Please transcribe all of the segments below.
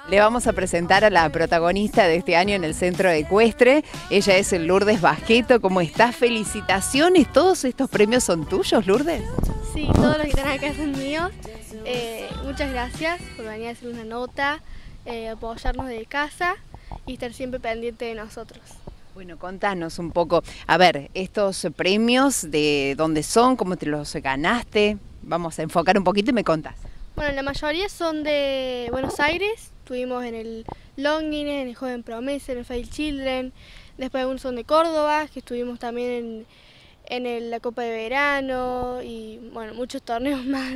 Le vamos a presentar a la protagonista de este año en el Centro Ecuestre. Ella es Lourdes Bajeto. ¿Cómo estás? Felicitaciones. ¿Todos estos premios son tuyos, Lourdes? Sí, todos los que están acá son míos. Muchas gracias por venir a hacer una nota, apoyarnos de casa y estar siempre pendiente de nosotros. Bueno, contanos un poco. A ver, estos premios, ¿de dónde son? ¿Cómo te los ganaste? Vamos a enfocar un poquito y me contás. Bueno, la mayoría son de Buenos Aires. Estuvimos en el Longines, en el Joven Promesa, en el Fail Children. Después algunos son de Córdoba, que estuvimos también en la Copa de Verano y bueno, muchos torneos más.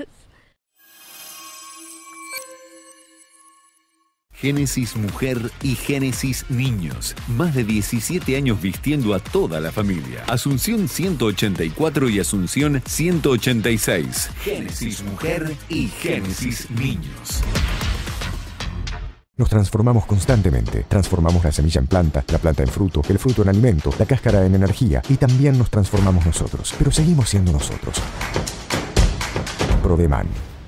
Génesis Mujer y Génesis Niños. Más de 17 años vistiendo a toda la familia. Asunción 184 y Asunción 186. Génesis Mujer y Génesis Niños. Nos transformamos constantemente. Transformamos la semilla en planta, la planta en fruto, el fruto en alimento, la cáscara en energía y también nos transformamos nosotros. Pero seguimos siendo nosotros. Prodeman.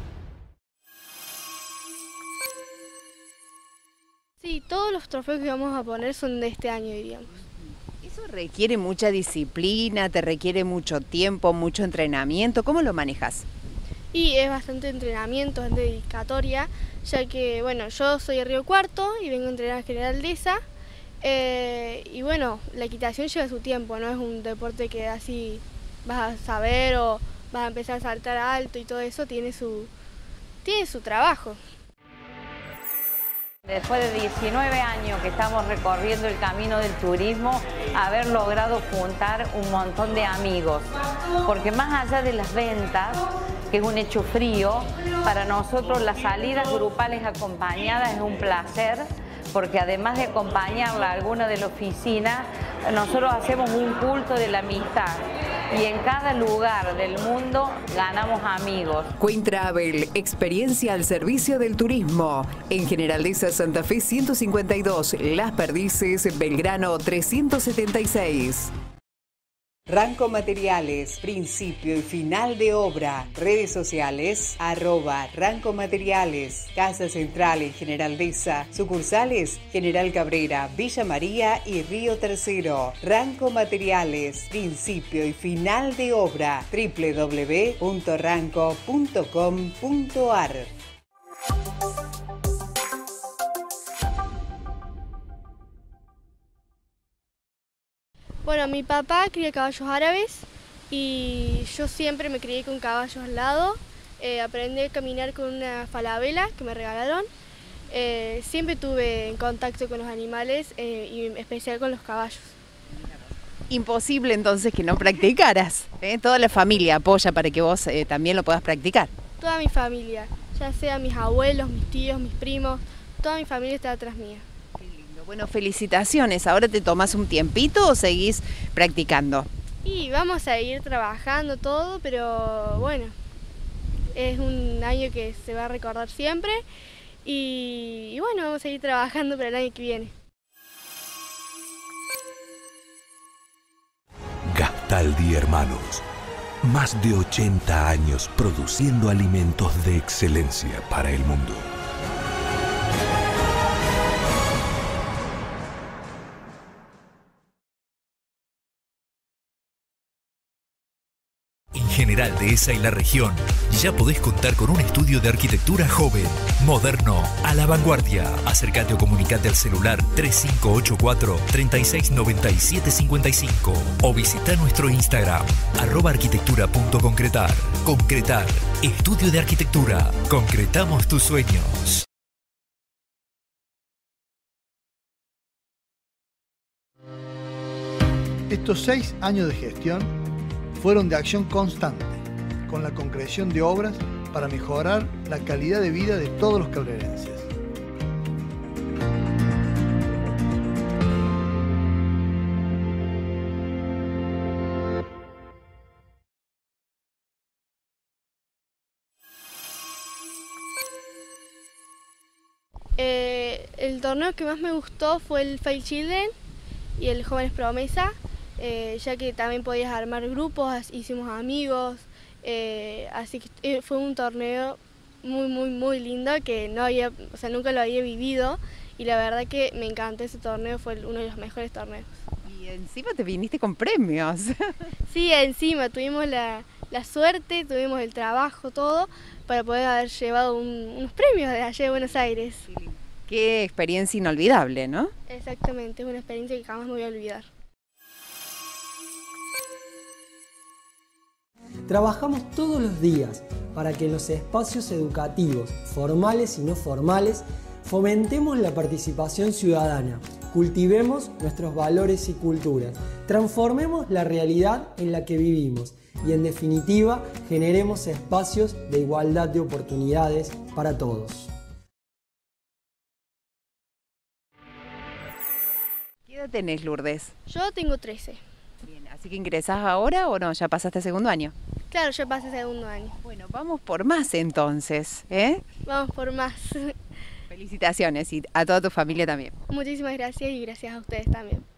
Sí, todos los trofeos que vamos a poner son de este año, diríamos. Eso requiere mucha disciplina, te requiere mucho tiempo, mucho entrenamiento. ¿Cómo lo manejas? Y es bastante entrenamiento, es dedicatoria, ya que, bueno, yo soy de Río Cuarto y vengo a entrenar a General Deza. Y bueno, la equitación lleva su tiempo, no es un deporte que así vas a saber o vas a empezar a saltar alto y todo eso, tiene su trabajo. Después de 19 años que estamos recorriendo el camino del turismo, haber logrado juntar un montón de amigos. Porque más allá de las ventas, que es un hecho frío, para nosotros las salidas grupales acompañadas es un placer, porque además de acompañarla a alguna de la oficina, nosotros hacemos un culto de la amistad. Y en cada lugar del mundo ganamos amigos. Queen Travel, experiencia al servicio del turismo. En General Deza Santa Fe 152, Las Perdices, Belgrano 376. Ranco Materiales, principio y final de obra. Redes sociales, @Ranco Materiales. Casa Central en General Deza. Sucursales, General Cabrera, Villa María y Río Tercero. Ranco Materiales, principio y final de obra. www.ranco.com.ar. Bueno, mi papá cría caballos árabes y yo siempre me crié con caballos al lado. Aprendí a caminar con una falabela que me regalaron. Siempre tuve en contacto con los animales y en especial con los caballos. Imposible entonces que no practicaras. Toda la familia apoya para que vos también lo puedas practicar. Toda mi familia, ya sea mis abuelos, mis tíos, mis primos, toda mi familia está atrás mía. Bueno, felicitaciones. ¿Ahora te tomas un tiempito o seguís practicando? Y vamos a ir trabajando todo, pero bueno, es un año que se va a recordar siempre y bueno, vamos a ir trabajando para el año que viene. Gastaldi Hermanos. Más de 80 años produciendo alimentos de excelencia para el mundo. En General Deza y la región, ya podés contar con un estudio de arquitectura joven, moderno, a la vanguardia. Acércate o comunicate al celular 3584-369755 o visita nuestro Instagram, @arquitectura.concretar. Concretar, estudio de arquitectura. Concretamos tus sueños. Estos 6 años de gestión fueron de acción constante, con la concreción de obras para mejorar la calidad de vida de todos los cabrerenses. El torneo que más me gustó fue el Fail Children y el Jóvenes Promesa, ya que también podías armar grupos, hicimos amigos, así que fue un torneo muy lindo, que no había, o sea, nunca lo había vivido, y la verdad que me encantó ese torneo, fue uno de los mejores torneos. Y encima te viniste con premios. Sí, encima tuvimos la suerte, tuvimos el trabajo, todo, para poder haber llevado unos premios de allá de Buenos Aires. Qué experiencia inolvidable, ¿no? Exactamente, es una experiencia que jamás me voy a olvidar. Trabajamos todos los días para que en los espacios educativos, formales y no formales, fomentemos la participación ciudadana, cultivemos nuestros valores y culturas, transformemos la realidad en la que vivimos y, en definitiva, generemos espacios de igualdad de oportunidades para todos. ¿Qué edad tenés, Lourdes? Yo tengo 13. Bien, ¿así que ingresás ahora o no? ¿Ya pasaste segundo año? Claro, yo pasé segundo año. Bueno, vamos por más entonces, ¿eh? Vamos por más. Felicitaciones y a toda tu familia también. Muchísimas gracias y gracias a ustedes también.